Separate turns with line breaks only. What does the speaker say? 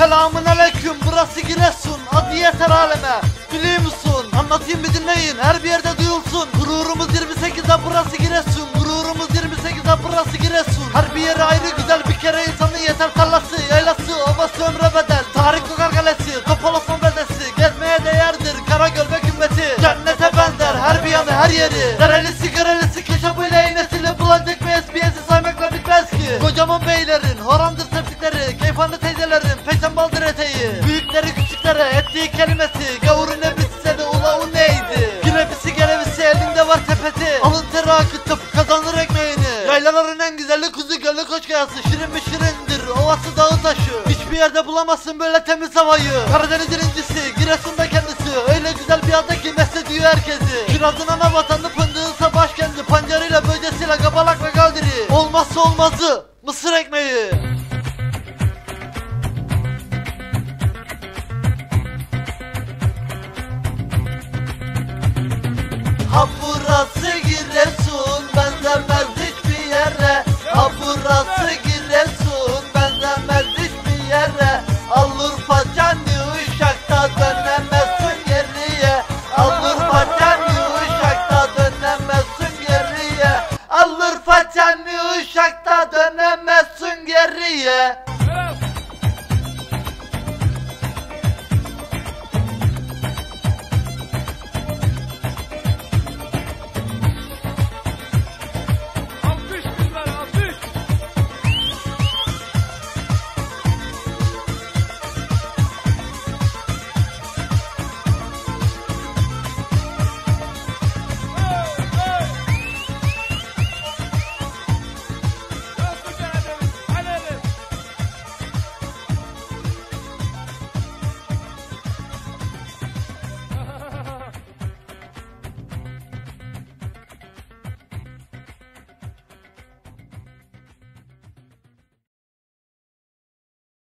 Selamun aleyküm, burası Giresun. Adı yeter aleme, biliyor musun? Anlatayım bir dinleyin, her bir yerde duyulsun. Gururumuz 28'e, burası Giresun. Gururumuz 28'e, burası Giresun. Her bir yeri ayrı güzel, bir kere insanın yeter tarlası, yaylası, ovası ömre bedel. Tarih kokar kalesi, Topal Osman beldesi, gezmeye değerdir Karagöl ve Gümbeti. Cennete benzer her bir yanı, her yeri. Derelisi garelisi, keşabıyla iğnesiyle bulacak bir espiyesi saymakla bitmez ki. Kocaman beylerin, horandır tepsikleri, keyfanlı teyzelerin, peşen baldır eteği. Büyükleri küçüklere ettiği kelimesi, gavurun ebisi seni ula neydi? Girebisi gelevisi elinde var tepeti, alın teri akıtıp kazanır ekmeğini. Yaylaların en güzeli kuzu gölü Koçkayası, şirin mi şirindir ovası dağı taşı. Hiçbir yerde bulamazsın böyle temiz havayı. Karadeniz'in incisi, Giresun'da kendisi, öyle güzel bir ada ki meslediyor herkesi. Kirazın ana vatanı, fındığınsa başkenti, pancarıyla böcesiyle kabalak ve galdiri. Olmazsa olmazı mısır ekmeği. Ha burası Giresun, benzemez hiçbir yere. Ha burası Giresun, benzemez hiçbir yere. Alır paçanı Uşak'ta dönemezsin geriye. Alır paçanı Uşak'ta dönemezsin geriye. Alır paçanı Uşak'ta dönemezsin geriye.